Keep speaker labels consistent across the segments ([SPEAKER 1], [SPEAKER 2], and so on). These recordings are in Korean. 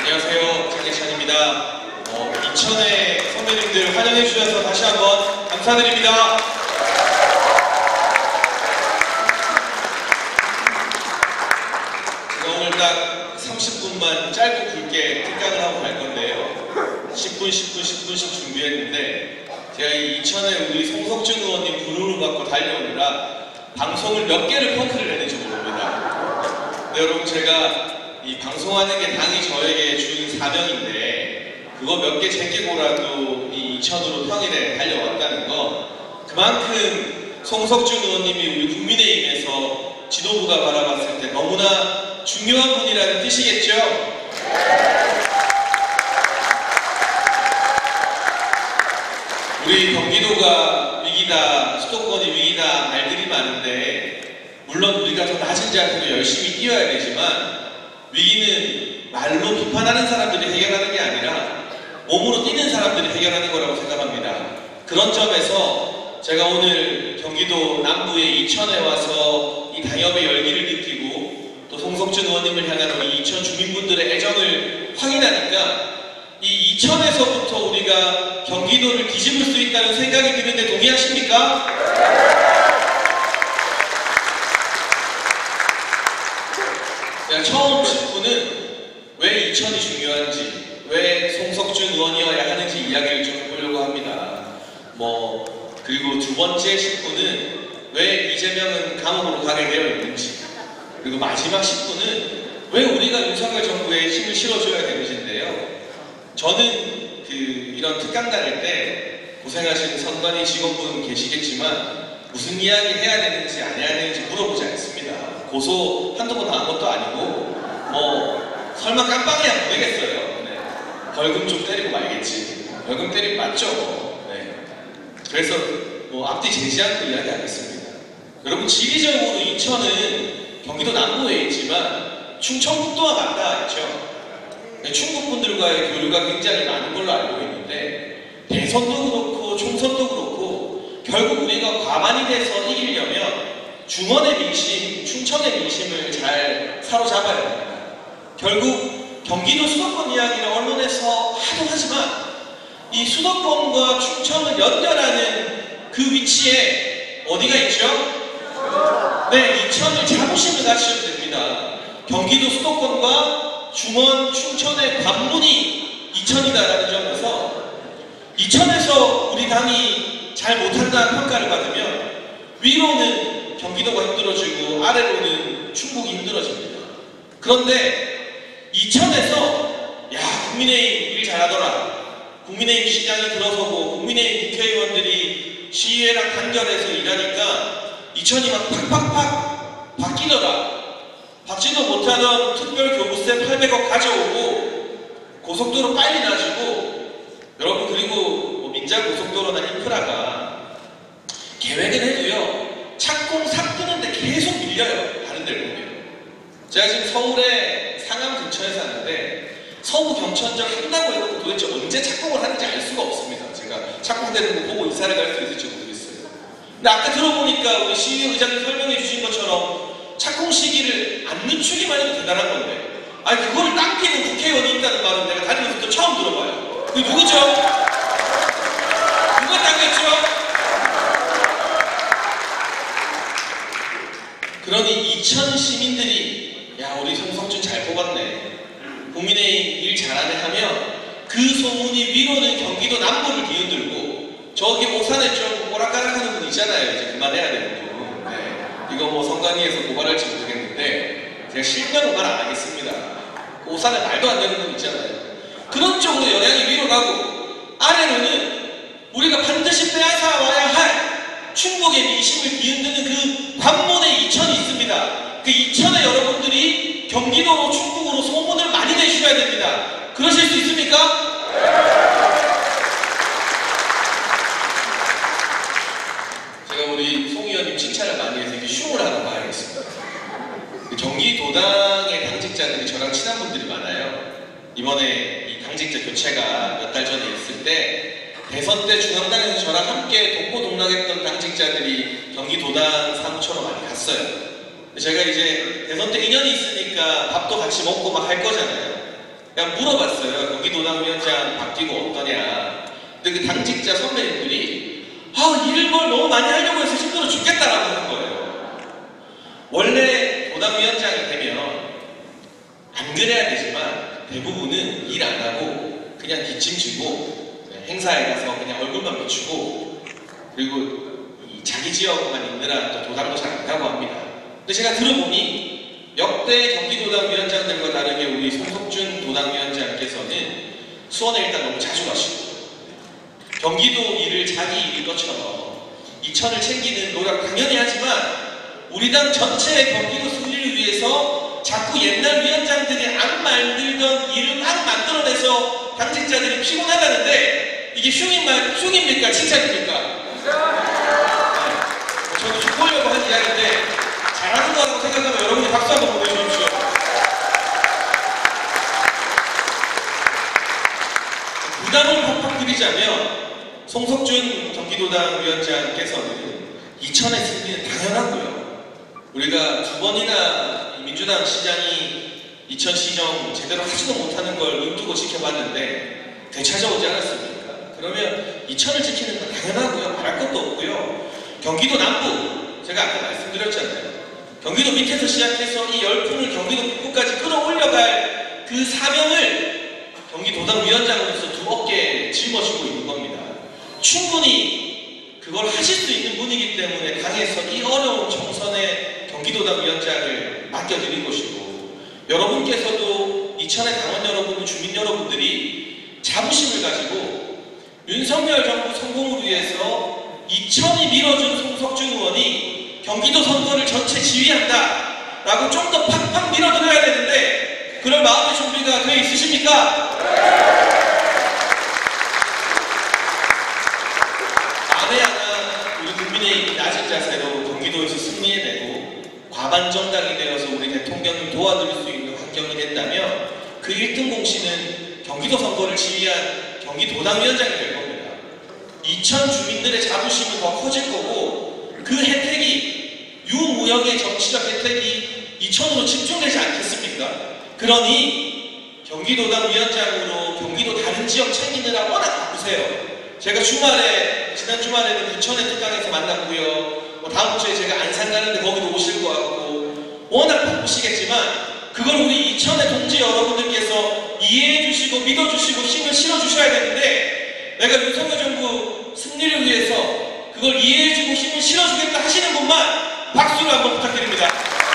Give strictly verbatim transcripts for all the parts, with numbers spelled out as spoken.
[SPEAKER 1] 안녕하세요, 장예찬입니다. 어, 이천의 선배님들 환영해 주셔서 다시 한번 감사드립니다. 제가 오늘 딱 삼십 분만 짧고 굵게 특강을 하고 갈 건데요. 십 분, 십 분, 십 분씩 준비했는데 제가 이 이천에 우리 송석준 의원님 부름을 받고 달려오느라 방송을 몇 개를 펑크를 했는지 모릅니다. 근데 여러분, 제가 이 방송하는 게 당이 저에게 준 사명인데 그거 몇 개 제끼고라도 이 이천으로 평일에 달려왔다는 거, 그만큼 송석준 의원님이 우리 국민의힘에서 지도부가 바라봤을 때 너무나 중요한 분이라는 뜻이겠죠? 우리 경기도가 위기다, 수도권이 위기다 말들이 많은데 물론 우리가 더 낮은 자세로 열심히 뛰어야 되지만 위기는 말로 비판하는 사람들이 해결하는 게 아니라 몸으로 뛰는 사람들이 해결하는 거라고 생각합니다. 그런 점에서 제가 오늘 경기도 남부의 이천에 와서 이 당협의 열기를 느끼고 또 송석준 의원님을 향한 이 이천 주민분들의 애정을 확인하니까 이 이천에서부터 우리가 경기도를 뒤집을 수 있다는 생각이 드는데 동의하십니까? 제가 처음 직후는 왜 이천이 중요한지, 왜 송석준 의원이어야 하는지 이야기를 좀 해보려고 합니다. 뭐 그리고 두 번째 식구는 왜 이재명은 감옥으로 가게 되어 있는지, 그리고 마지막 식구는 왜 우리가 윤석열 정부에 힘을 실어줘야 되는지인데요. 저는 그 이런 특강 다닐 때 고생하시는 선관위 직원분 계시겠지만 무슨 이야기 해야 되는지 안 해야 되는지 물어보지 않습니다. 고소 한두 번 한 것도 아니고 뭐 설마 깜빡이야 보내겠어요. 네. 벌금 좀 때리고 말겠지. 벌금 때리면 맞죠. 네. 그래서 뭐 앞뒤 재지 않고 이야기하겠습니다. 여러분, 지리적으로 이천은 경기도 남부에 있지만 충청북도와 맞닿아 있죠. 네, 충북분들과의 교류가 굉장히 많은 걸로 알고 있는데 대선도 그렇고 총선도 그렇고 결국 우리가 과반이 돼서 이기려면 중원의 민심, 충청의 민심을 잘 사로잡아야 됩니다. 결국 경기도 수도권 이야기를 언론에서 하도 하지만 이 수도권과 충청을 연결하는 그 위치에 어디가 있죠? 네, 이천을 자부심을 가지셔도 됩니다. 경기도 수도권과 중원, 충청의 관문이 이천이다라는 점에서 이천에서 우리 당이 잘 못한다는 평가를 받으면 위로는 경기도가 힘들어지고 아래로는 충북이 힘들어집니다. 그런데 이천에서 야, 국민의힘 일 잘하더라, 국민의힘 시장이 들어서고 국민의힘 국회의원들이 시의회랑 단결해서 일하니까 이천이 막 팍팍팍 바뀌더라, 받지도 못하던 특별교부세 팔백억 가져오고 고속도로 빨리 놔주고, 여러분 그리고 뭐 민자고속도로나 인프라가 계획은 해도요 착공 삭뜨는데 계속 밀려요. 다른 데를 보면. 제가 지금 서울의 상암 근처에 사는데 서부 경천역 한다고 해도 도대체 언제 착공을 하는지 알 수가 없습니다. 제가 착공되는 거 보고 이사를 갈 수 있을지 모르겠어요. 근데 아까 들어보니까 우리 시의회 의장님 설명해 주신 것처럼 착공 시기를 안 늦추기만 해도 대단한 건데, 아니 그거를 당기는 국회의원이 있다는 말은 내가 다니면서 또 처음 들어봐요. 그게 누구죠? 누가 당겼죠? 그러니 이천 시민들이 야, 우리 송석준 잘 뽑았네, 국민의힘 일 잘하네 하면 그 소문이 위로는 경기도 남부를 뒤흔들고, 저기 오산에 좀 오락가락하는 분 있잖아요. 이제 그만해야 되는 분. 네. 이거 뭐 선관위에서 고발할지 모르겠는데 제가 실명 고발 안 하겠습니다. 오산에 말도 안 되는 분 있잖아요. 그런 쪽으로 영향이 위로 가고, 아래로는 우리가 반드시 빼앗아 와야 할 충북의 민심을 뒤흔드는 그 관문에 이천이 있습니다. 그 이천에 여러분들이 경기도로 충북으로 소문을 많이 내주셔야 됩니다. 그러실 수 있습니까? 제가 우리 송 의원님 칭찬을 많이 해서 이렇게 슝을 하나 봐야겠습니다. 경기도당의 당직자들이 저랑 친한 분들이 많아요. 이번에 이 당직자 교체가 몇 달 전에 있을 때 대선 때 중앙당에서 저랑 함께 독보동락했던 당직자들이 경기도당 사무처로 많이 갔어요. 제가 이제 대선 때 인연이 있으니까 밥도 같이 먹고 막 할 거잖아요. 그냥 물어봤어요. 경기도당 위원장 바뀌고 어떠냐. 근데 그 당직자 선배님들이 아, 일을 뭘 너무 많이 하려고 해서 힘들어 죽겠다라고 하는 거예요. 원래 도당위원장이 되면 안 그래야 되지만 대부분은 일 안 하고 그냥 뒷짐지고 행사에 가서 그냥 얼굴만 비추고 그리고 이 자기 지역만 있느라 또 도당도 잘 안 가고 합니다. 근데 제가 들어보니 역대 경기도당 위원장들과 다르게 우리 송석준 도당위원장께서는 수원에 일단 너무 자주 가시고 경기도 일을 자기 일인 것처럼 이천을 챙기는 노력 당연히 하지만 우리 당 전체의 경기도 승리를 위해서 자꾸 옛날 위원장들이 안 만들던 일을 막 만들어내서 당직자들이 피곤하다는데 이게 흉인 말, 흉입니까? 칭찬입니까? 네. 저도 좀 보려고 한 이야기인데 잘하는 거라고 생각하면 여러분이 박수 한번 보내주십시오. 부담을 팍팍 드리자면 송석준 경기도당 위원장께서는 이천의 승리는 당연하고요. 우리가 두 번이나 민주당 시장이 이천 시정 제대로 하지도 못하는 걸 눈뜨고 지켜봤는데 되찾아오지 않았습니까? 그러면 이천을 지키는 건 당연하고요. 말할 것도 없고요. 경기도 남부, 제가 아까 말씀드렸잖아요. 경기도 밑에서 시작해서 이 열풍을 경기도 북부까지 끌어올려갈 그 사명을 경기도당 위원장으로서 두 어깨에 짊어지고 있는 겁니다. 충분히 그걸 하실 수 있는 분이기 때문에 당에서 이 어려운 총선에 경기도당 위원장을 맡겨드린 것이고 여러분께서도 이천의 당원 여러분, 주민 여러분들이 자부심을 가지고 윤석열 정부 성공을 위해서 이천이 밀어준 송석준 의원이 경기도 선거를 전체 지휘한다 라고 좀 더 팍팍 밀어드려야 되는데 그럴 마음의 준비가 되어 있으십니까? 만에 하나 우리 국민의힘이 낮은 자세로 경기도에서 승리해내고 과반 정당이 되어서 우리 대통령을 도와드릴 수 있는 환경이 된다면 그 일 등 공신은 경기도 선거를 지휘한 경기도당 위원장이 될 겁니다. 이천 주민들의 자부심은 더 커질 거고 그 혜택이 유무역의 정치적 혜택이 이천으로 집중되지 않겠습니까? 그러니 경기도당 위원장으로 경기도 다른 지역 챙기느라 워낙 바쁘세요. 제가 주말에 지난 주말에는 부천의 특강에서 만났고요. 뭐 다음 주에 제가 안산 가는데 거기도 오실 것 같고 워낙 바쁘시겠지만 그걸 우리 이천의 동지 여러분들께서 이해해 주시고 믿어 주시고 힘을 실어 주셔야 되는데 내가 윤석열 정부 승리를 위해서 그걸 이해해 주고 힘을 실어 주겠다 하시는 분만 박수를 한번 부탁드립니다.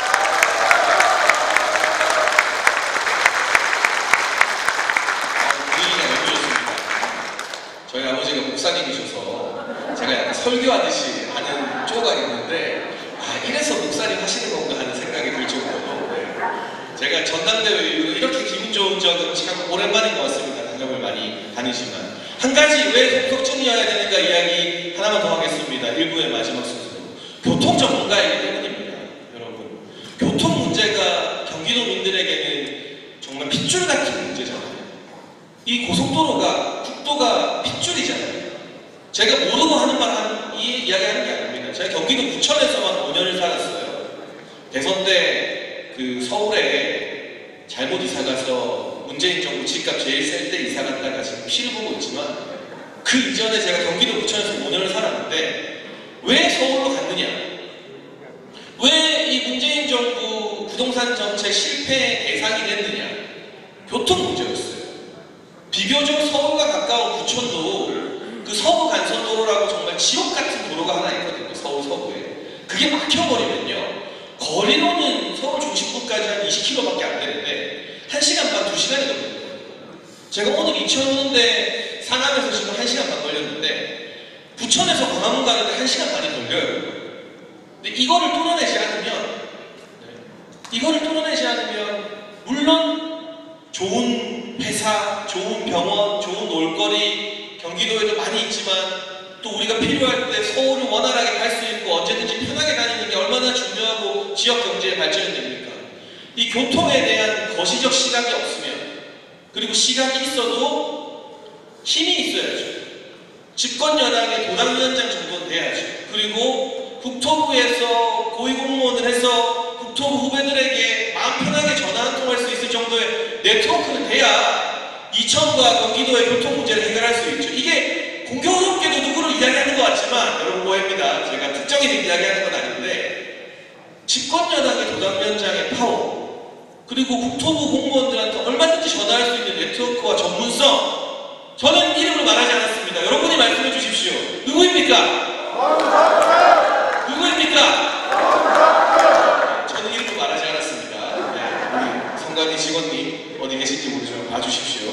[SPEAKER 1] 저희 아버지가 목사님이셔서 제가 약간 설교하듯이 하는 쪼가 있는데 아 이래서 목사님 하시는 건가 하는 생각이 들 정도로 네. 제가 전당대회 이후로 이렇게 기분 좋은 적은 참 오랜만인 것 같습니다. 단gam을 많이 다니지만 한 가지 왜 송석준이어야 되는가 이야기 하나만 더 하겠습니다. 일부의 마지막 순서로 교통 전문가이기 때문입니다. 여러분 교통 문제가 경기도민들에게는 정말 핏줄 같은 문제잖아요. 이 고속도로가 국도가 핏줄이잖아요. 제가 모르고 하는 말 한, 이 이야기하는 게 아닙니다. 제가 경기도 부천에서만 오 년을 살았어요. 대선 때 그 서울에 잘못 이사 가서 문재인 정부 집값 제일 셀 때 이사 갔다가 지금 피를 보고 있지만 그 이전에 제가 경기도 부천에서 오 년을 살았는데 왜 서울로 갔느냐? 왜 이 문재인 정부 부동산 정책 실패의 대상이 됐느냐? 교통 문제였어요. 비교적 서울과 가까운 부천도 그 서부 간선도로라고 정말 지옥 같은 도로가 하나 있거든요. 서울 서부에. 그게 막혀버리면요. 거리로는 서울 중심부까지 한 이십 킬로미터밖에 안 되는데 한 시간 반, 두 시간이 걸립니다. 제가 오늘 이천 오는데 상암에서 지금 한 시간 반 걸렸는데 부천에서 광화문 가는데 한 시간 반이 걸려요. 근데 이거를 뚫어내지 않으면 이거를 뚫어내지 않으면 물론 좋은 회사, 좋은 병원, 좋은 놀거리 경기도에도 많이 있지만 또 우리가 필요할 때 서울을 원활하게 갈 수 있고 언제든지 편하게 다니는 게 얼마나 중요하고 지역 경제의 발전이 됩니까? 이 교통에 대한 거시적 시각이 없으면 그리고 시각이 있어도 힘이 있어야죠. 집권 여당의 도당위원장 정도는 돼야죠. 그리고 국토부에서 고위공무원을 해서 국토부 후배들에게 마음 편하게 전화 한 통 할 수 있을 정도의 네트워크는 돼야 이천과 경기도의 교통 문제를 해결할 수 있죠. 이게 공교롭게도 누구를 이야기하는 것 같지만 여러분 오해입니다. 제가 특정인을 이야기하는 건 아닌데 집권여당의 도당위원장의 파워 그리고 국토부 공무원들한테 얼마든지 전화할 수 있는 네트워크와 전문성 저는 이름을 말하지 않았습니다. 여러분이 말씀해 주십시오. 누구입니까? 누구입니까? 저는 이름을 말하지 않았습니다. 네, 우리 성관이 직원님 어디 계신지 모르지만 봐주십시오.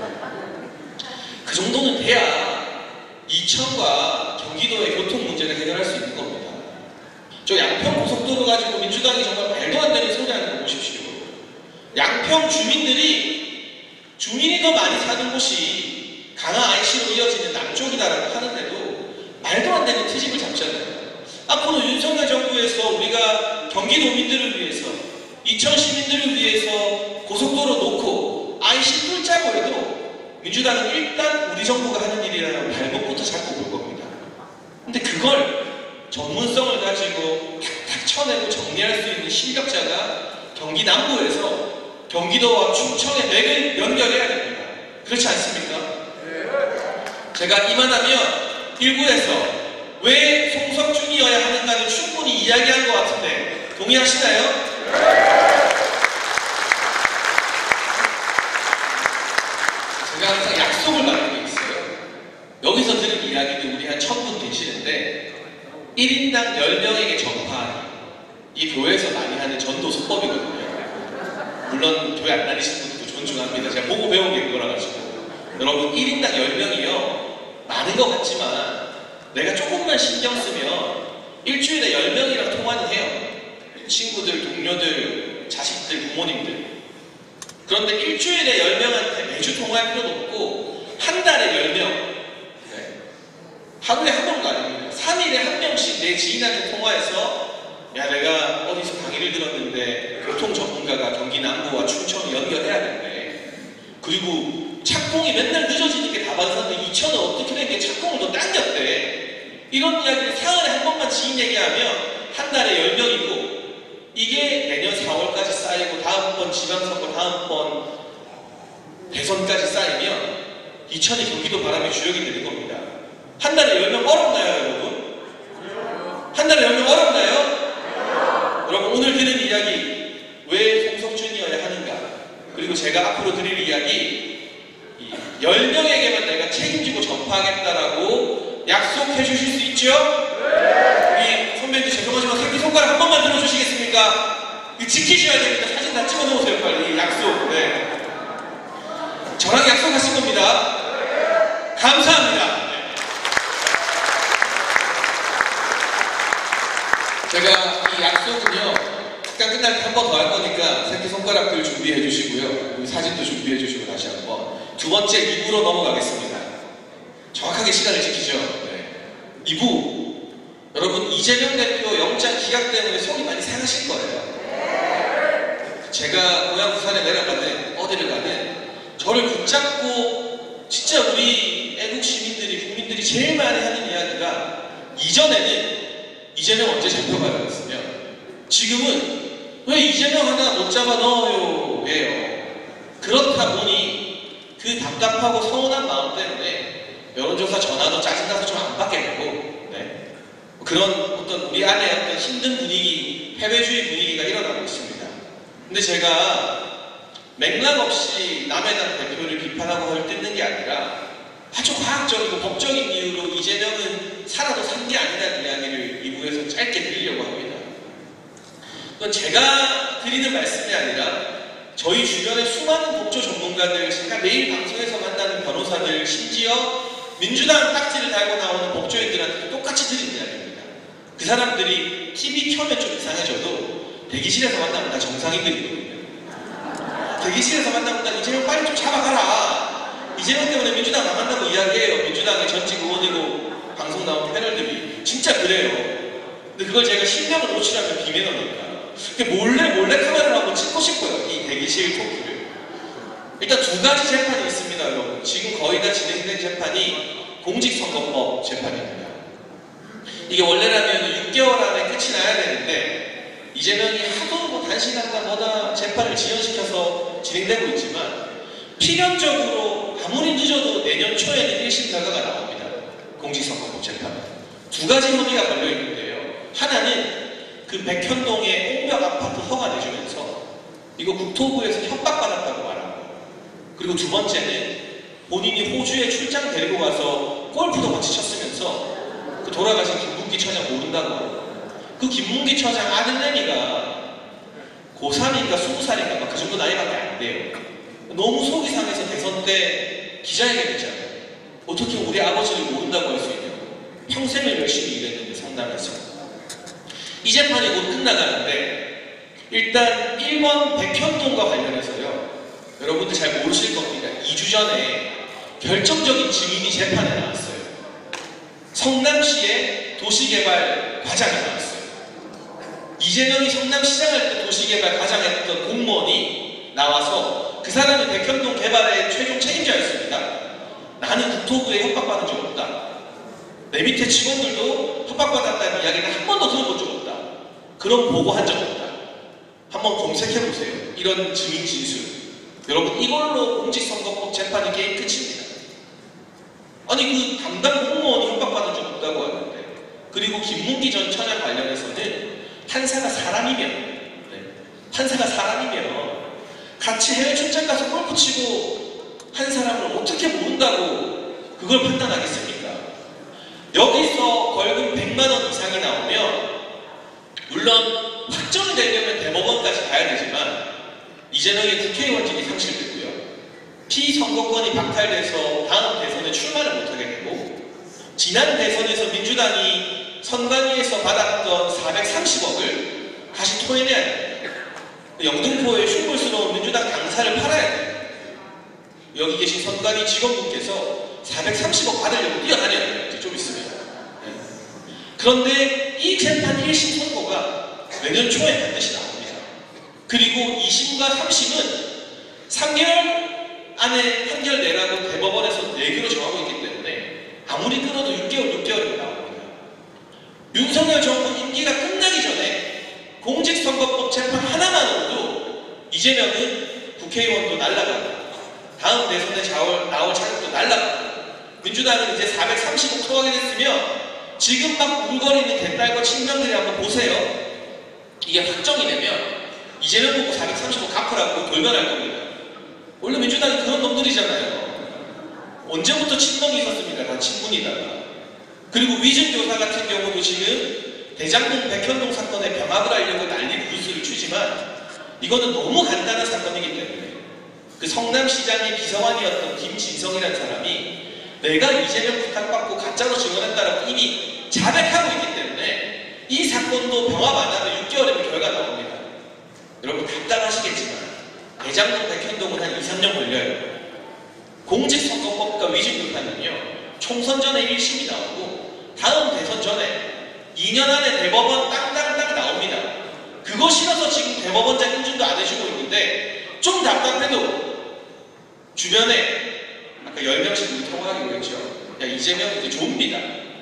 [SPEAKER 1] 그 정도는 돼야 이천과 경기도의 교통 문제를 해결할 수 있는 겁니다. 저 양평 고속도로 가지고 민주당이 정말 말도 안 되는 소리 하는 거 보십시오. 양평 주민들이 주민이 더 많이 사는 곳이 강화 아이씨로 이어지는 남쪽이다라고 하는데도 말도 안 되는 트집을 잡잖아요. 앞으로 윤석열 정부에서 우리가 경기도민들을 위해서 이천 시민들을 위해서 고속도로 놓고 아이씨 뚫자고 해도 민주당은 일단 우리 정부가 하는 일이라는 발목부터 잡고 볼 겁니다. 근데 그걸 전문성을 가지고 탁탁 쳐내고 정리할 수 있는 실력자가 경기 남부에서 경기도와 충청의 맥을 연결해야 됩니다. 그렇지 않습니까? 제가 이만하면 일부에서 왜 송석준이어야 하는가는 충분히 이야기한 것 같은데 동의하시나요? 제가 항상 약속을 받는 게 있어요. 여기서 들은 이야기도 우리 한 천 분 계시는데 일 인당 열 명에게 전파하기 이 교회에서 많이 하는 전도 수법이거든요. 물론 교회 안 다니시는 분들도 존중합니다. 제가 보고 배운 게 그거라 가지고 여러분 일 인당 열 명이요 많은 것 같지만 내가 조금만 신경 쓰면 일주일에 열 명이랑 통화는 해요. 친구들, 동료들, 자식들, 부모님들. 그런데 일주일에 열 명한테 매주 통화할 필요도 없고 한 달에 열 명 네. 하루에 한 번도 아닙니다. 삼 일에 한 명씩 내 지인한테 통화해서 야 내가 어디서 강의를 들었는데 교통 전문가가 경기 남부와 충청을 연결해야 되는데 그리고 착공이 맨날 늦어지니까 다반사인데 이천은 어떻게 된 게 착공을 더 당겼대. 이런 이야기를 사흘에 한 번만 지인 얘기하면 한 달에 열 명이고 이게 내년 사월까지 쌓이고 다음번 지방선거 다음번 대선까지 쌓이면 이천이 경기도 바람의 주역이 되는 겁니다. 한 달에 열 명 어렵나요 여러분? 한 달에 열 명 어렵나요? 여러분 오늘 들은 이야기 왜 송석준이어야 하는가 그리고 제가 앞으로 드릴 이야기 열 명에게만 내가 책임지고 전파하겠다라고 약속해 주실 수 있죠? 우리 선배님들 죄송하지만 새끼손가락 한 번만 들어주시겠습니까? 이거 지키셔야 됩니다. 사진 다 찍어놓으세요 빨리. 약속. 네. 저랑 약속하신 겁니다. 감사합니다. 네. 제가 이 약속은요 잠깐 끝날 때 한 번 더 할 거니까 새끼손가락들 준비해 주시고요. 우리 사진도 준비해 주시고 다시 한번 두 번째 이 부로 넘어가겠습니다. 정확하게 시간을 지키죠. 네. 이 부 여러분 이재명 대표 영장 기각 때문에 속이 많이 상하실 거예요. 제가 고향 부산에 내려가든 어디를 가든 저를 붙잡고 진짜 우리 애국 시민들이 국민들이 제일 많이 하는 이야기가 이전에는 이재명 언제 잡혀가라고 했으면 지금은 왜 이재명 하나 못 잡아 넣어요 예요. 그렇다 보니 그 답답하고 서운한 마음 때문에 여론조사 전화도 짜증나서 좀 안 받게 되고 네. 그런 어떤 우리 안에 어떤 힘든 분위기, 패배주의 분위기가 일어나고 있습니다. 근데 제가 맥락 없이 남의 당 대표를 비판하고 헐뜯는 게 아니라 아주 과학적이고 법적인 이유로 이재명은 살아도 산 게 아니라는 이야기를 이 부에서 짧게 드리려고 합니다. 그건 제가 드리는 말씀이 아니라 저희 주변의 수많은 법조 전문가들, 제가 매일 방송에서 만나는 변호사들, 심지어 민주당 딱지를 달고 나오는 법조인들한테 똑같이 드리는 이야기입니다. 그 사람들이 티비 켜면 좀 이상해져도 대기실에서 만나면 다 정상인들이거든요. 대기실에서 만나면 다 이재명 빨리 좀 잡아가라. 이재명 때문에 민주당 나간다고 이야기해요. 민주당의 전직 의원이고 방송 나온 패널들이. 진짜 그래요. 근데 그걸 제가 신경을 놓치라면 비매너니까. 몰래 몰래 카메라를 한번 찍고 싶어요. 이 대기실 토크를. 일단 두 가지 재판이 있습니다, 여러분. 지금 거의 다 진행된 재판이 공직선거법 재판입니다. 이게 원래라면 육 개월 안에 끝이 나야 되는데 이재명이 하도 뭐 단시간과 뭐다 재판을 지연시켜서 진행되고 있지만 필연적으로 아무리 늦어도 내년 초에는 일 심 결과가 나옵니다. 공직선거법 재판. 두 가지 혐의가 걸려 있는데요. 하나는 그 백현동의 옹벽 아파트 허가 내주면서 이거 국토부에서 협박받았다고 말하고, 그리고 두 번째는 본인이 호주에 출장 데리고 가서 골프도 같이 쳤으면서 그 돌아가신 김문기 처장 모른다고 하고, 그 김문기 처장 아들내미가 고삼인가 스무 살인가 막 그 정도 나이밖에 안 돼요. 너무 속이 상해서 대선 때 기자회견 했잖아요. 어떻게 우리 아버지를 모른다고 할 수 있냐고. 평생을 열심히 일했는데 상담해서. 이 재판이 곧 끝나가는데 일단 일 번 백현동과 관련해서요. 여러분들 잘 모르실 겁니다. 이 주 전에 결정적인 증인이 재판에 나왔어요. 성남시의 도시개발 과장이 나왔어요. 이재명이 성남시장 할 때 도시개발 과장했던 공무원이 나와서 그 사람이 백현동 개발의 최종 책임자였습니다. 나는 국토부에 협박받은 적 없다. 내 밑에 직원들도 협박받았다는 이야기를 한 번도 들어본 적 없다. 그런 보고 한 적 없다. 한번 검색해보세요. 이런 증인 진술. 여러분 이걸로 공직선거법 재판이 게임 끝입니다. 아니 그 담당 공무원이 협박받은 적 없다고 하는데, 그리고 김문기 전 처장 관련해서는 판사가 사람이면 네. 판사가 사람이면 같이 해외 출장 가서 골프 치고 한 사람을 어떻게 모른다고 그걸 판단하겠습니까? 여기서 벌금 백만 원 이상이 나오면 물론 확정이 되려면 대법원까지 가야 되지만 이재명의 국회의원직이 상실되고요. 피선거권이 박탈돼서 다음 대선에 출마를 못하게 되고, 지난 대선에서 민주당이 선관위에서 받았던 사백삼십억을 다시 토해내야 됩니다. 영등포의 흉물스러운 민주당 당사를 팔아야 돼요. 여기 계신 선관위 직원분께서 사백삼십억 받으려고 뛰어다녀야 돼요. 좀 있으면. 네. 그런데 이 재판 일 심 선고가 내년 초에 반드시 나옵니다. 그리고 이 심과 삼 심은 삼 개월 안에 판결 내라고 대법원에서 내기로 정하고 있기 때문에 아무리 끊어도 육 개월, 육 개월이 나옵니다. 윤석열 정부 임기가 끝나기 전에 공직선거법 재판 하나만으로도 이재명은 국회의원도 날라가고 다음 대선에 나올, 나올 자격도 날라가고, 민주당은 이제 사백삼십억 토하게 됐으면 지금 막 울거리는 개딸과 친정들이 한번 보세요. 이게 확정이 되면 이재명 보고 사백삼십억 갚으라고 돌변할 겁니다. 원래 민주당이 그런 놈들이잖아요. 언제부터 친명이 있었습니까? 다 친문이다가. 그리고 위증교사 같은 경우도 지금 대장동 백현동 사건에 병합을 하려고 난리 부르스를 추지만 이거는 너무 간단한 사건이기 때문에 그 성남시장의 비서관이었던 김진성이라는 사람이 내가 이재명 부탁받고 가짜로 증언했다라고 이미 자백하고 있기 때문에 이 사건도 병합 안 하면 육 개월이면 결과 나옵니다. 여러분 간단하시겠지만 대장동 백현동은 한 이, 삼 년 걸려요. 공직선거법과 위증교사는요 총선 전에 일 심이 나오고 다음 대선 전에 이 년 안에 대법원 땅땅땅 나옵니다. 그거 싫어서 지금 대법원장 인준도 안 해주고 있는데 좀 답답해도 주변에 아까 열 명씩 우리 통화하기로 했죠. 야 이재명 이제 좀비다.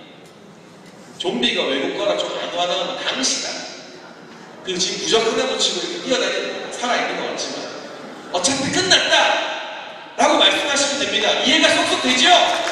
[SPEAKER 1] 좀비가 외국 거라 좀 안 와닿으면 당시다. 그 지금 부적하다고 치고 이렇게 뛰어다니는 살아있는 것 같지만 어차피 끝났다 라고 말씀하시면 됩니다. 이해가 쏙쏙 되죠?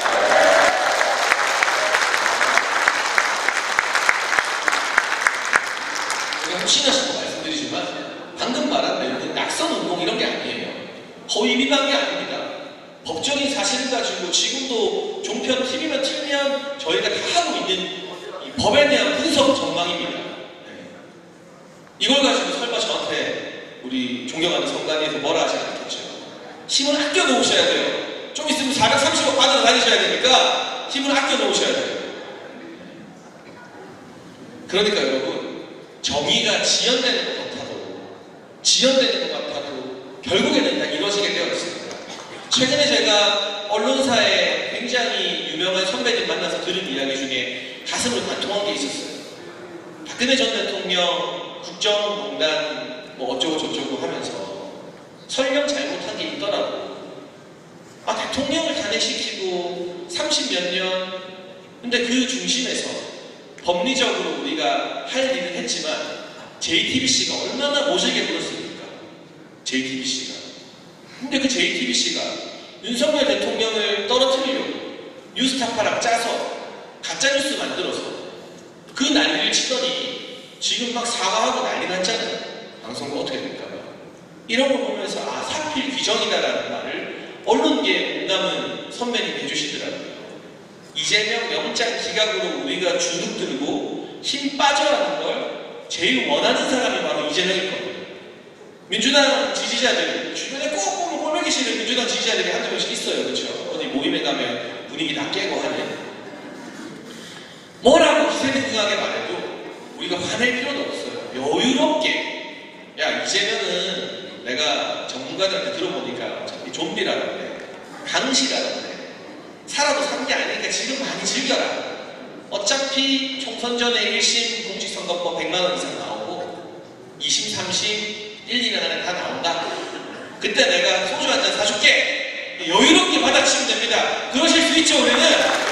[SPEAKER 1] 제가 혹시나 싶어 말씀드리지만 방금 말한 내용은 낙선운동 이런 게 아니에요. 허위 비방이 아닙니다. 법적인 사실을 가지고 지금도 종편 티비만 틀면 저희가 다 하고 있는 이 법에 대한 분석 전망입니다. 네. 이걸 가지고 설마 저한테 우리 존경하는 성관위에서 뭐라 하지 않겠죠. 힘을 아껴 놓으셔야 돼요. 좀 있으면 사백삼십억 받으러 다니셔야 되니까 힘을 아껴 놓으셔야 돼요. 그러니까 여러분 정의가 지연되는 것 같아도 지연되는 것 같아도 결국에는 다 이루어지게 되어 있습니다. 최근에 제가 언론사에 굉장히 유명한 선배님 만나서 들은 이야기 중에 가슴을 관통한 게 있었어요. 박근혜 전 대통령 국정농단 뭐 어쩌고 저쩌고 하면서 설령 잘못한 게 있더라도 아 대통령을 탄핵시키고 삼십 몇 년 근데 그 중심에서 법리적으로 우리가 할 일은 했지만 제이티비씨가 얼마나 모질게 굴었습니까? 제이티비씨가. 근데 그 제이티비씨가 윤석열 대통령을 떨어뜨리려고 뉴스타파랑 짜서 가짜뉴스 만들어서 그 난리를 치더니 지금 막 사과하고 난리 났잖아요. 방송국 어떻게 될까요? 이런 거 보면서 아, 사필 규정이다라는 말을 언론계 농담은 선배님이 해주시더라고요. 이재명 영장 기각으로 우리가 주눅 들고 힘 빠져라는 걸 제일 원하는 사람이 바로 이재명일 겁니다. 민주당 지지자들, 주변에 꼭 보면 꼴보기 싫은 민주당 지지자들이 한두 명씩 있어요. 그렇죠? 어디 모임에 가면 분위기 다 깨고 하는. 뭐라고 기세등등하게 말해도 우리가 화낼 필요도 없어요. 여유롭게. 야, 이재명은 내가 전문가들한테 들어보니까 어차피 좀비라던데, 강시라던데, 살아도 산 게 아니니까 지금 많이 즐겨라. 어차피 총선 전에 일 심 공직선거법 백만 원 이상 나오고 이 심, 삼 심, 일, 이 년 안에 다 나온다. 그때 내가 소주 한 잔 사줄게. 여유롭게 받아치면 됩니다. 그러실 수 있죠, 우리는?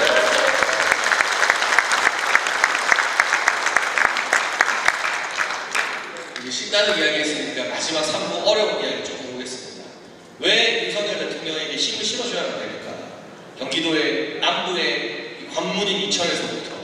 [SPEAKER 1] 이제 신나는 이야기 했으니까 마지막 삼 부 어려운 이야기 좀 해보겠습니다. 왜 윤석열 대통령에게 힘을 실어줘야 됩니까? 경기도의 남부의 관문인 이천에서부터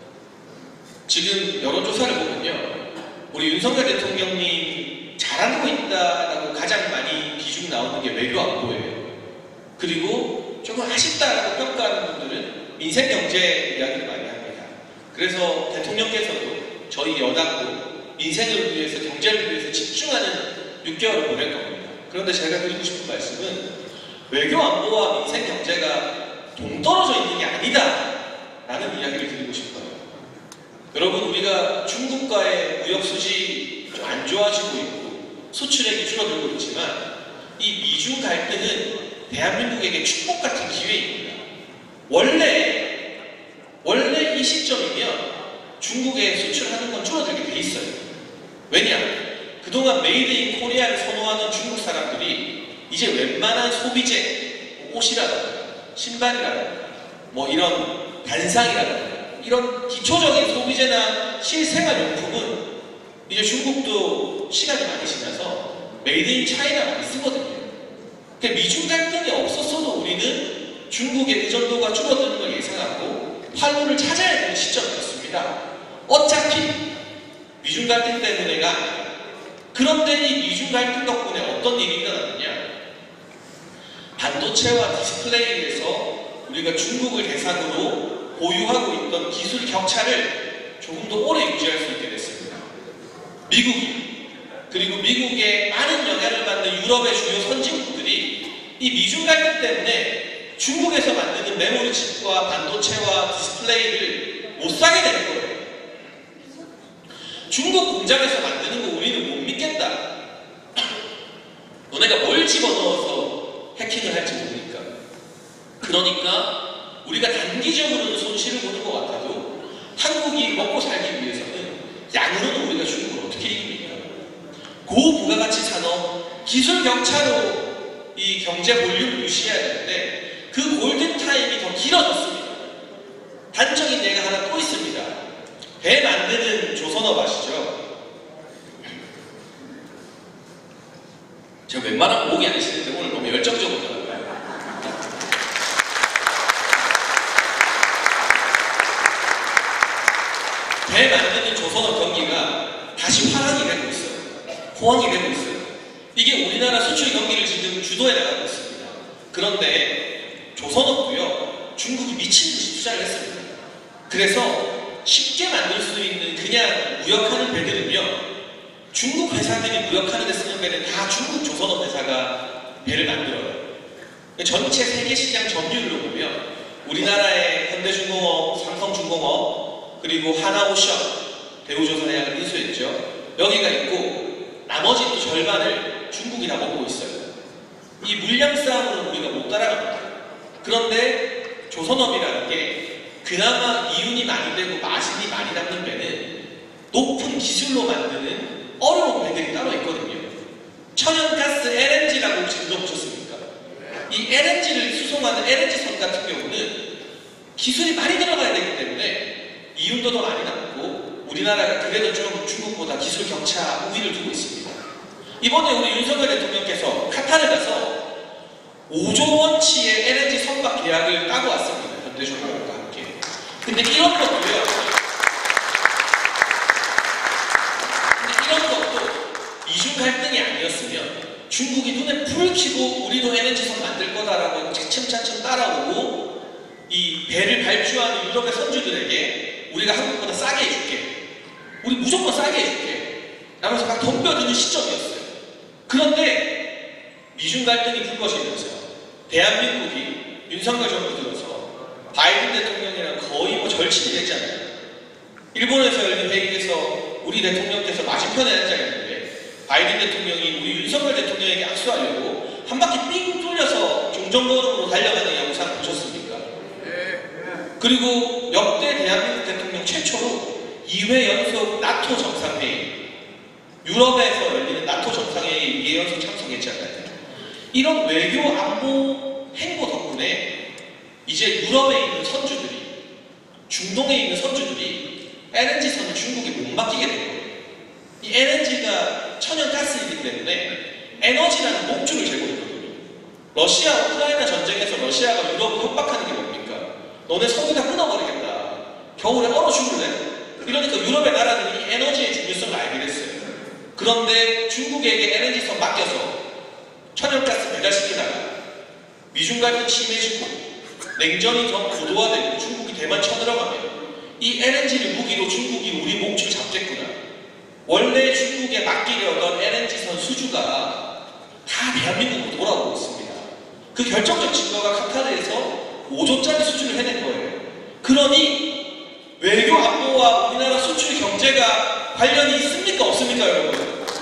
[SPEAKER 1] 지금 여론조사를 보면요, 우리 윤석열 대통령님 잘하고 있다라고 가장 많이 비중이 나오는 게 외교 안보예요. 그리고 조금 아쉽다라고 평가하는 분들은 민생 경제 이야기를 많이 합니다. 그래서 대통령께서도 저희 여당도 민생을 위해서, 경제를 위해서 집중하는 육 개월을 보낼 겁니다. 그런데 제가 드리고 싶은 말씀은 외교 안보와 민생 경제가 동떨어져 있는 게 아니다 라는 이야기를 드리고 싶어요. 여러분, 우리가 중국과의 무역 수지 좀 안 좋아지고 있고 수출액이 줄어들고 있지만 이 미중 갈등은 대한민국에게 축복 같은 기회입니다. 원래 원래 이 시점이면 중국에 수출하는 건 줄어들게 돼 있어요. 왜냐? 그동안 메이드 인 코리아를 선호하는 중국 사람들이 이제 웬만한 소비재, 옷이라든가 신발이라든가 뭐 이런 단상이라든가 이런 기초적인 소비재나 실생활용품은 이제 중국도 시간이 많이 지나서 메이드 인 차이나 많이 쓰거든요. 그러니까 미중 갈등이 없었어도 우리는 중국의 의존도가 줄어드는 걸 예상하고 활로를 찾아야 되는 시점이었습니다. 어차피 미중 갈등 때문에가 아니라. 그런데 이 미중 갈등 덕분에 어떤 일이 일어났느냐? 반도체와 디스플레이에서 우리가 중국을 대상으로 보유하고 있던 기술 격차를 조금 더 오래 유지할 수 있게 됐습니다. 미국이, 그리고 미국의 많은 영향을 받는 유럽의 주요 선진국들이 이 미중 갈등 때문에 중국에서 만드는 메모리 칩과 반도체와 디스플레이를 못 사게 되는 거예요. 중국 공장에서 만드는 거 우리는 못 믿겠다. 너네가 뭘 집어넣어서 해킹을 할지 모르니까. 그러니까 우리가 단기적으로는 손실을 보는 것 같아도 한국이 먹고 살기 위해서는 양으로는 우리가 중국을 어떻게 이깁니까? 고부가가치 산업, 기술 격차로 이 경제 볼륨을 유지해야 되는데 그 골든타임이 더 길어졌습니다. 단적인 예가 하나 또 있습니다. 배 만드는 조선업 아시죠? 제가 웬만하면 목이 안 쉬는데 오늘 너무 열정적으로 하는 거예요. 배 만드는 조선업 경기가 다시 화랑이 되고 있어요. 호황이 되고 있어요. 이게 우리나라 수출 경기를 지금 주도해 나가고 있습니다. 그런데 조선업도요, 중국이 미친 듯이 투자를 했습니다. 그래서 쉽게 만들 수 있는 그냥 무역하는 배들은요, 중국 회사들이 무역하는 데 쓰는 배는 다 중국 조선업 회사가 배를 만들어요. 전체 세계 시장 점유율로 보면 우리나라의 현대중공업, 삼성중공업, 그리고 하나오션, 대우조선해양을 인수했죠. 여기가 있고 나머지 또 절반을 중국이 다 먹고 있어요. 이 물량 싸움으로는 우리가 못 따라갑니다. 그런데 조선업이라는 게 그나마 이윤이 많이 되고 마진이 많이 남는 배는 높은 기술로 만드는 어려운 배들이 따로 있거든요. 천연가스 엘엔지라고 혹시 들어보셨습니까? 이 엘엔지를 수송하는 엘엔지선 같은 경우는 기술이 많이 들어가야 되기 때문에 이윤도 더 많이 남고 우리나라가 그래도 좀 중국보다 기술 격차 우위를 두고 있습니다. 이번에 우리 윤석열 대통령께서 카타르 가서 오조 원치의 엘엔지 선박 계약을 따고 왔습니다. 현대중공업과 함께. 근데 이런 것도요. 근데 이런 것도 미중 갈등이 아니었으면 중국이 눈에 불 켜고 우리도 엘엔지선 만들 거다라고 차츰차츰 따라오고 이 배를 발주하는 유럽의 선주들에게 우리가 한국보다 싸게 해줄게. 우리 무조건 싸게 해줄게. 라면서 막 덤벼드는 시점이었어요. 그런데 미중 갈등이 불거지면서 대한민국이 윤석열 정부 들어서 바이든 대통령이랑 거의 뭐 절친이 됐잖아요. 일본에서 열린 회의에서 우리 대통령께서 맞은편에 앉아있는데 바이든 대통령이 우리 윤석열 대통령에게 악수하려고 한 바퀴 삥 뚫려서 종전걸음으로 달려가는 영상 보셨습니까? 그리고 역대 대한민국 대통령 최초로 이 회 연속 나토 정상회의, 유럽에서 열리는 나토 정상회의에 이 회 연속 참석했잖아요. 이런 외교 안보 행보 덕분에 이제 유럽에 있는 선주들이, 중동에 있는 선주들이 엘엔지선을 중국에 못 맡기게 된 거예요. 이 엘엔지가 천연가스이기 때문에 에너지라는 목줄을 제공했거든요. 러시아 우크라이나 전쟁에서 러시아가 유럽을 협박하는 게 뭡니까? 너네 석유 다 끊어버리겠다. 겨울에 얼어 죽을래? 그러니까 유럽의 나라들이 이 에너지의 중요성을 알게 됐어요. 그런데 중국에게 엘엔지선 맡겨서 천연가스 배달시키다가 미중 갈등 심해지고 냉전이 더 고도화되고 중국이 대만 쳐들어가면 이 엘엔지를 무기로 중국이 우리 목줄 잡겠구나. 원래 중국에 맡기려던 엘엔지선 수주가 다 대한민국으로 돌아오고 있습니다. 그 결정적 증거가 카타르에서 오조짜리 수주를 해낸 거예요. 그러니 외교 안보와 우리나라 수출 경제가 관련이 있습니까? 없습니까, 여러분?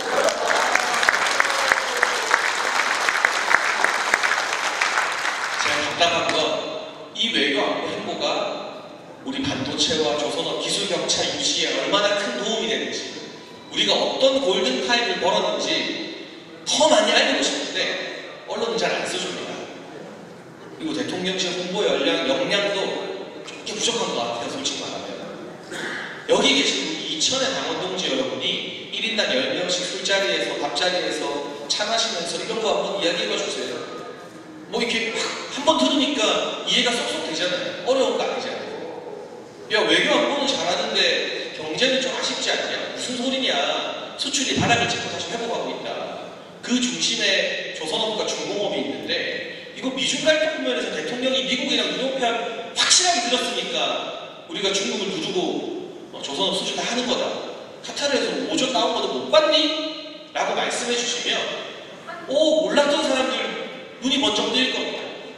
[SPEAKER 1] 제가 답답한 건 이 외교 안보 행보가 우리 반도체와 조선업 기술 격차 유지에 얼마나 큰 도움이 되는지, 우리가 어떤 골든타임을 벌었는지 더 많이 알고 싶은데 언론은 잘 안 써줍니다. 그리고 대통령실 홍보 역량, 역량도 좀 부족한 것 같아요, 솔직히 말하면. 여기 계신 우리 이천의 당원동지 여러분이 일 인당 열 명씩 술자리에서 밥자리에서 차 마시면서 이런 거 한번 이야기해봐 주세요. 뭐 이렇게 한 번 들으니까 이해가 쏙쏙 되잖아요. 어려운 거 아니잖아요. 야, 외교 안보는 잘하는데 경제는 좀 아쉽지 않냐? 무슨 소리냐? 수출이 바닥을 찍고 다시 회복하고 있다. 그 중심에 조선업과 중공업이 있는데 이거 미중 갈등 국면에서 대통령이 미국이랑 유럽이랑 확실하게 들었으니까 우리가 중국을 누르고 어, 조선업 수출 다 하는 거다. 카타르에서 오조 나온 것도 못 봤니? 라고 말씀해 주시면 오, 몰랐던 사람들 눈이 번쩍 뜨일 겁니다.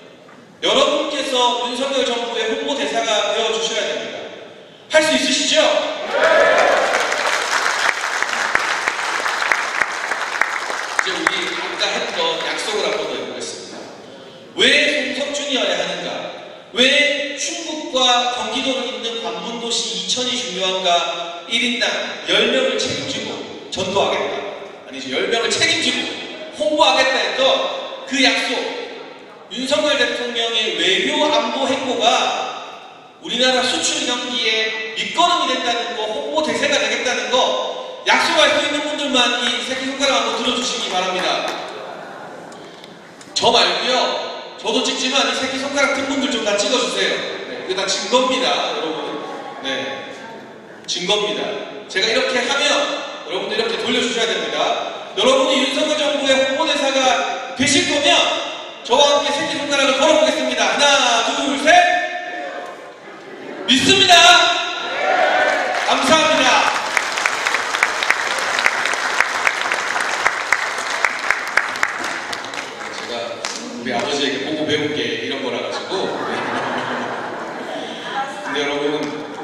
[SPEAKER 1] 여러분께서 윤석열 정부의 홍보 대사가 되어주셔야 됩니다. 할 수 있으시죠? 이제 우리 아까 했던 약속을 한 번 더 해보겠습니다. 왜 송석준이어야 하는가? 왜 충북과 경기도를 잇는 관문도시 이천이 중요한가? 일 인당 열 명을 책임지고 전도하겠다. 아니죠. 열 명을 책임지고 홍보하겠다 했던 그 약속. 윤석열 대통령의 외교 안보 행보가 우리나라 수출 경기에 밑거름이 된다는 거, 홍보 대세가 되겠다는 거 약속할 수 있는 분들만 이 새끼손가락 한번 들어주시기 바랍니다. 저 말고요. 저도 찍지만 이 새끼손가락 든 분들 좀 다 찍어주세요. 네, 이거 다 증거입니다, 여러분. 네, 증거입니다. 제가 이렇게 하면 여러분들 이렇게 돌려주셔야 됩니다. 여러분이 윤석열 정부의 홍보대사가 되실 거면 저와 함께 새끼손가락을 걸어보겠습니다. 하나, 둘, 셋! 믿습니다! 감사합니다. 제가 우리 아버지에게 보고 배운 게 이런 거라 가지고 근데 여러분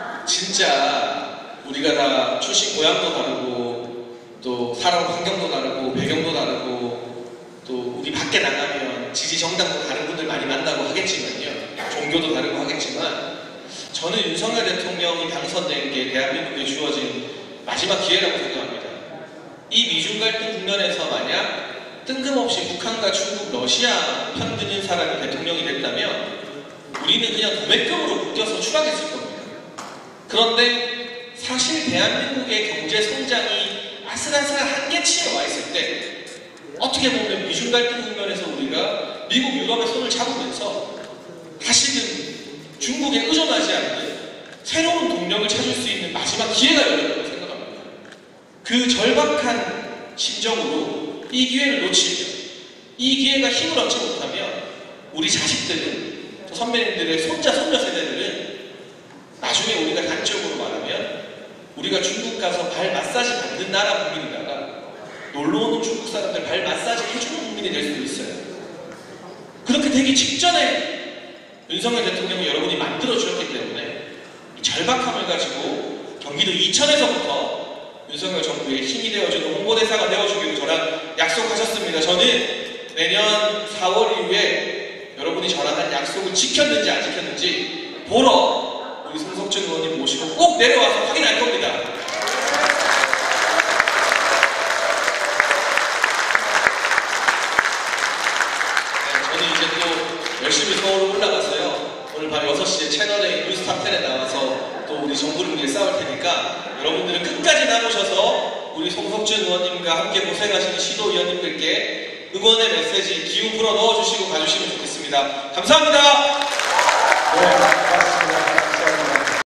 [SPEAKER 1] 진짜 우리가 다 출신 고향도 다르고 또 살아온 환경도 다르고 배경도 다르고 또 우리 밖에 나가면 지지 정당도 다른 분들 많이 만나고 하겠지만요. 종교도 다르고 하겠지만 저는 윤석열 대통령이 당선된 게 대한민국에 주어진 마지막 기회라고 생각합니다. 이 미중 갈등 국면에서 만약 뜬금없이 북한과 중국, 러시아 편드는 사람이 대통령이 된다면 우리는 그냥 도매금으로 묶여서 추락했을 겁니다. 그런데 사실 대한민국의 경제 성장이 아슬아슬한 한계치에 와 있을 때 어떻게 보면 미중 갈등 국면에서 우리가 미국, 유럽의 손을 잡으면서 다시금 중국에 의존하지 않는 새로운 동력을 찾을 수 있는 마지막 기회가 열렸다고 생각합니다. 그 절박한 심정으로 이 기회를 놓치면, 이 기회가 힘을 얻지 못하면 우리 자식들은, 선배님들의 손자, 손녀 세대들은 나중에 우리가 단적으로 말하면 우리가 중국 가서 발 마사지 받는 나라 국민이다가 놀러오는 중국 사람들 발 마사지 해주는 국민이 될 수도 있어요. 그렇게 되기 직전에 윤석열 대통령은 여러분이 만들어주셨기 때문에 이 절박함을 가지고 경기도 이천에서부터 윤석열 정부의 힘이 되어주는 홍보대사가 되어주기로 저랑 약속하셨습니다. 저는 내년 사월 이후에 여러분이 저랑 한 약속을 지켰는지 안 지켰는지 보러 우리 송석준 의원님 모시고 꼭 내려와서 확인할 겁니다. 열심히 서울로 올라가서요. 오늘 밤 여섯 시에 채널A 뉴스탑 텐에 나와서 또 우리 정부를 위해 싸울 테니까 여러분들은 끝까지 남으셔서 우리 송석준 의원님과 함께 고생하시는 시도위원님들께 응원의 메시지, 기운 풀어 넣어주시고 가주시면 좋겠습니다. 감사합니다.
[SPEAKER 2] 네, 고맙습니다.